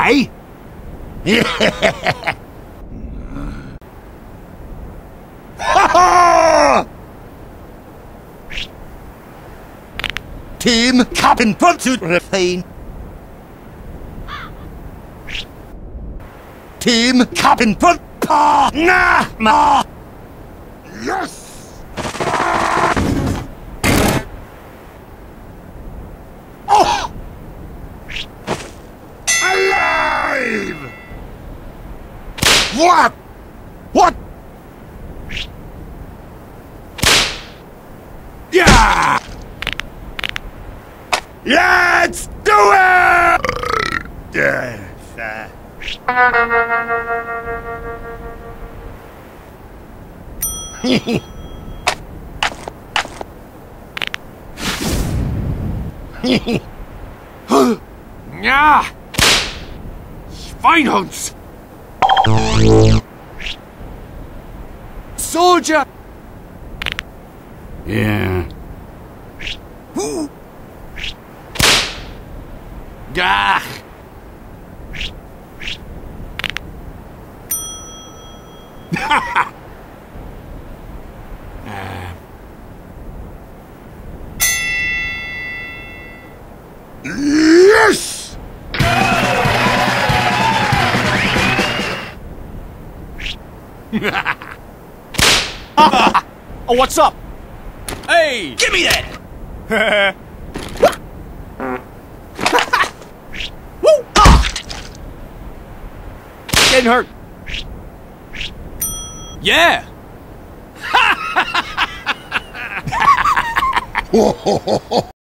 Eh? Team Captain to refrain. Team Captain Panama. Yes. Oh! Alive! What? What? Yeah! Let's do it! Yes. Yeah! Schweinhunds! Soldier! Yeah. Gah! Yes! Oh, what's up? Hey! Give me that! Woo! Ah! Getting hurt. Yeah!